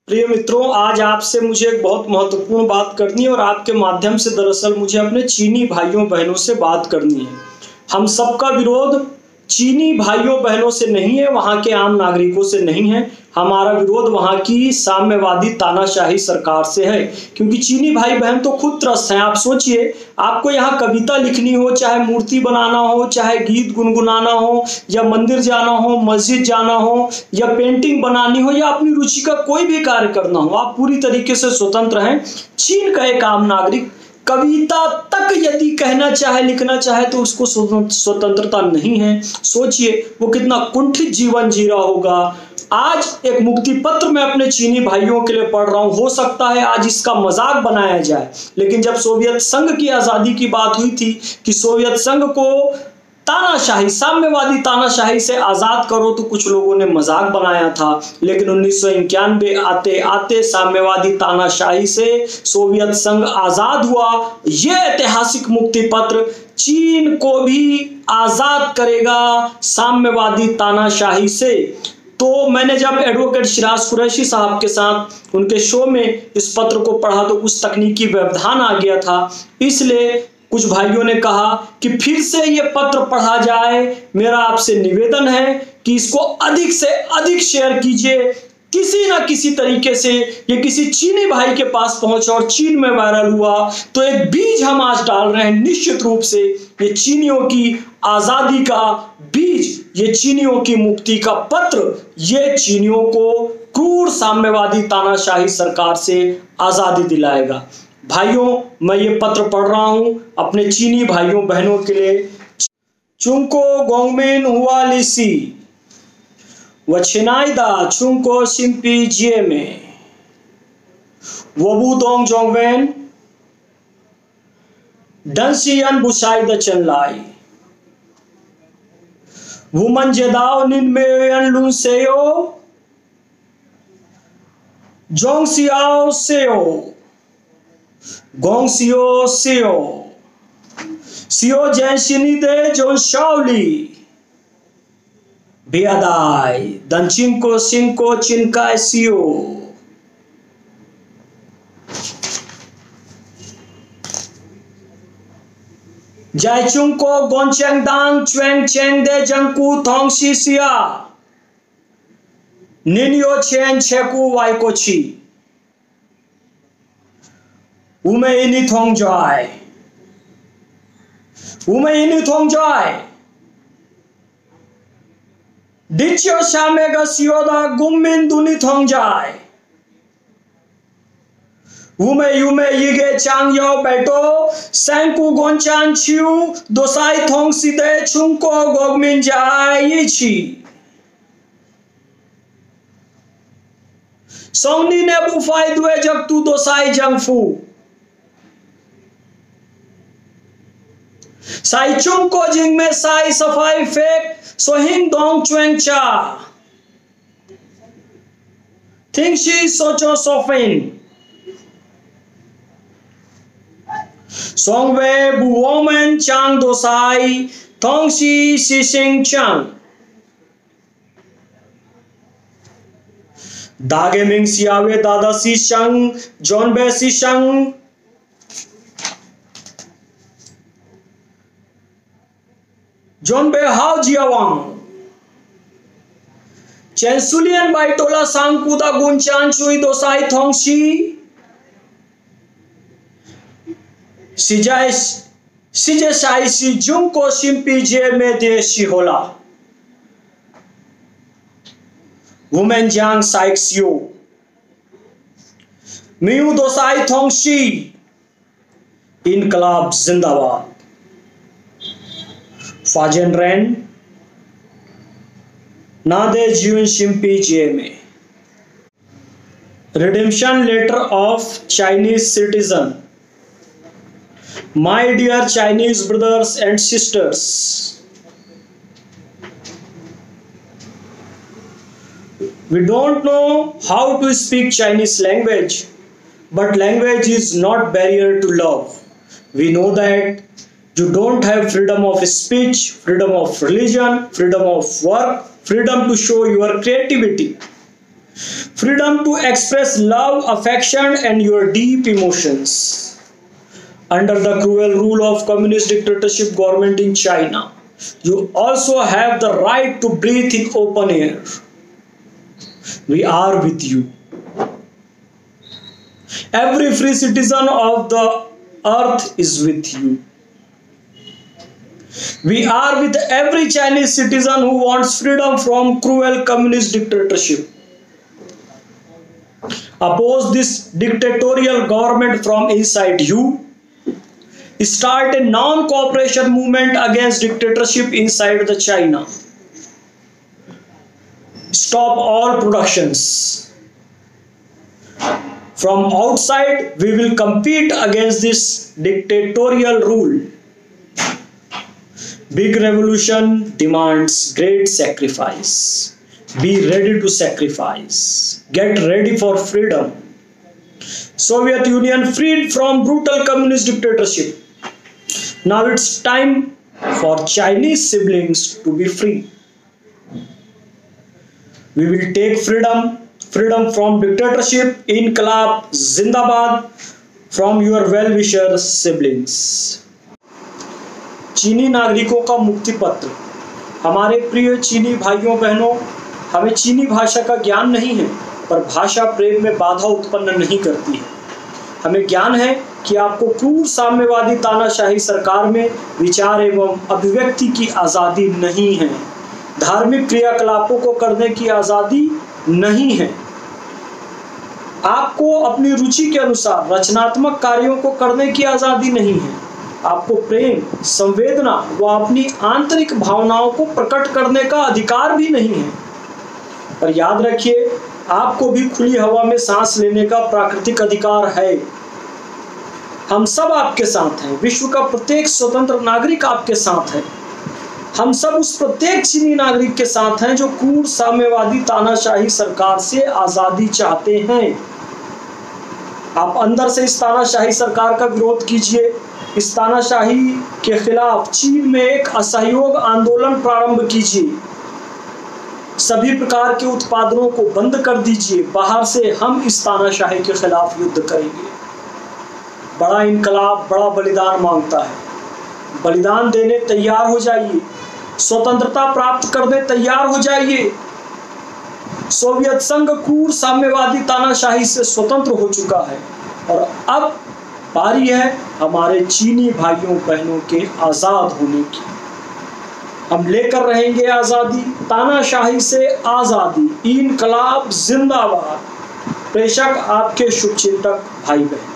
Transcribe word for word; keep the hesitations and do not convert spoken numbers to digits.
प्रिय मित्रों, आज आपसे मुझे एक बहुत महत्वपूर्ण बात करनी है और आपके माध्यम से दरअसल मुझे अपने चीनी भाइयों बहनों से बात करनी है। हम सबका विरोध चीनी भाइयों बहनों से नहीं है, वहाँ के आम नागरिकों से नहीं है। हमारा विरोध वहाँ की साम्यवादी तानाशाही सरकार से है, क्योंकि चीनी भाई बहन तो खुद त्रस्त हैं। आप सोचिए, आपको यहाँ कविता लिखनी हो, चाहे मूर्ति बनाना हो, चाहे गीत गुनगुनाना हो, या मंदिर जाना हो, मस्जिद जाना हो, या पेंटिंग बनानी हो, या अपनी रुचि का कोई भी कार्य करना हो, आप पूरी तरीके से स्वतंत्र हैं। चीन का एक आम नागरिक कविता तक यदि कहना चाहे, लिखना चाहे, तो उसको स्वतंत्रता नहीं है। सोचिए वो कितना कुंठित जीवन जी रहा होगा। आज एक मुक्ति पत्र मैं अपने चीनी भाइयों के लिए पढ़ रहा हूं। हो सकता है आज इसका मजाक बनाया जाए, लेकिन जब सोवियत संघ की आजादी की बात हुई थी कि सोवियत संघ को तानाशाही, साम्यवादी तानाशाही से आजाद करो, तो कुछ लोगों ने मजाक बनाया था। लेकिन उन्नीस सौ इक्यानवे आते आते साम्यवादी तानाशाही से सोवियत संघ आजाद हुआ। यह ऐतिहासिक मुक्ति पत्र चीन को भी आजाद करेगा साम्यवादी तानाशाही से। तो मैंने जब एडवोकेट शिराज कुरैशी साहब के साथ उनके शो में इस पत्र को पढ़ा, तो कुछ तकनीकी व्यवधान आ गया था। इसलिए कुछ भाइयों ने कहा कि फिर से ये पत्र पढ़ा जाए। मेरा आपसे निवेदन है कि इसको अधिक से अधिक शेयर कीजिए, किसी ना किसी तरीके से ये किसी चीनी भाई के पास पहुंचा और चीन में वायरल हुआ, तो एक बीज हम आज डाल रहे हैं। निश्चित रूप से ये चीनियों की आजादी का बीज, ये चीनियों की मुक्ति का पत्र, ये चीनियों को क्रूर साम्यवादी तानाशाही सरकार से आजादी दिलाएगा। भाइयों, मैं ये पत्र पढ़ रहा हूं अपने चीनी भाइयों बहनों के लिए। चुंको गोंगमिन हुआ लिसी वछिनाइदा चुंको सिंपी जिए में वबू दोंग जोंगवेन डंसियन बुसाई द चनलाई वुमन जेदाओ निन मेयन लुन सेयो जोंग सियाओ सेयो गोंग सियो सियो सियो जैसिनी दे जोन शाओली बियादाई दंचिंको सिंको चिनकाय सियो जायचुंको गोंचेंगदांग चुएंग चेंग दे जंकू थोंग सिसिया निन्यो चेन छेकू वाइकोची उमे इनी थोंग जाय उमे इनी थोंग जाय डिच्यो शामेगा सियोदा गुम्मिन दुनी थोंग जाय उमे युमे यिगे चांग यो बैठो सैंकू गोंचान छिउ दोसाई थोंग सीधे छुंको गोगमिन जाय यिची सोंगनी ने बुफाई दुए जगतू दोसाई जंगफू साई चुंको जिंग में साई सफाई फेक सोहिंग दोंग चुएंग चा थिंग शी सोचो सोफिन सोंगवे बुवोमेन चांग दोसाई थोंग शी सिसिंग चांग दागे मिंग सियावे दादा सी शंग जोनबे सी शंग जोनबे हाउ जियावांग चेंसुलियन बाइटोला सांगकुदा गुंचान चुई दोसाई थोंगशी सिजाई सिजे साइसी जुंको सिंपी जे में देशी होला वुमेन जांग साइक्सियो मियू दोसाई थोंगशी इनकलाब जिंदाबाद फाजन रेन नादे जीवन शिंपी जे में redemption letter of Chinese citizen my dear Chinese brothers and sisters we don't know how to speak Chinese language, but language is not barrier to love. We know that you don't have freedom of speech, freedom of religion, freedom of work, freedom to show your creativity. freedom to express love, affection and your deep emotions. Under the cruel rule of communist dictatorship government in China, you also have the right to breathe in open air. We are with you. Every free citizen of the earth is with you. We are with every Chinese citizen who wants freedom from cruel communist dictatorship. Oppose this dictatorial government from inside you. Start a non-cooperation movement against dictatorship inside the China. Stop all productions. From outside, we will compete against this dictatorial rule. Big revolution demands great sacrifice. Be ready to sacrifice. Get ready for freedom. Soviet Union freed from brutal communist dictatorship. Now it's time for Chinese siblings to be free. We will take freedom. Freedom from dictatorship, Inqilab Zindabad from your well-wishers siblings. चीनी नागरिकों का मुक्ति पत्र। हमारे प्रिय चीनी भाइयों बहनों, हमें चीनी भाषा का ज्ञान नहीं है, पर भाषा प्रेम में बाधा उत्पन्न नहीं करती है। हमें ज्ञान है कि आपको क्रूर साम्यवादी तानाशाही सरकार में विचार एवं अभिव्यक्ति की आज़ादी नहीं है, धार्मिक क्रियाकलापों को करने की आज़ादी नहीं है। आपको अपनी रुचि के अनुसार रचनात्मक कार्यों को करने की आज़ादी नहीं है। आपको प्रेम, संवेदना व अपनी आंतरिक भावनाओं को प्रकट करने का अधिकार भी नहीं है। पर याद रखिए, आपको भी खुली हवा में सांस लेने का प्राकृतिक अधिकार है। हम सब आपके साथ हैं। विश्व का प्रत्येक स्वतंत्र नागरिक आपके साथ है। हम सब उस प्रत्येक चीनी नागरिक के साथ हैं जो क्रूर साम्यवादी तानाशाही सरकार से आज़ादी चाहते हैं। आप अंदर से इस तानाशाही सरकार का विरोध कीजिए। इस तानाशाही के खिलाफ चीन में एक असहयोग आंदोलन प्रारंभ कीजिए। सभी प्रकार के उत्पादनों को बंद कर दीजिए। बाहर से हम इस तानाशाही के खिलाफ युद्ध करेंगे। बड़ा इनकलाब बड़ा बलिदान मांगता है। बलिदान देने तैयार हो जाइए। स्वतंत्रता प्राप्त करने तैयार हो जाइए। सोवियत संघ क्रूर साम्यवादी तानाशाही से स्वतंत्र हो चुका है और अब बारी है हमारे चीनी भाइयों बहनों के आज़ाद होने की। हम लेकर रहेंगे आज़ादी, तानाशाही से आज़ादी। इनकलाब जिंदाबाद। प्रेषक आपके शुभचिंतक भाई बहन।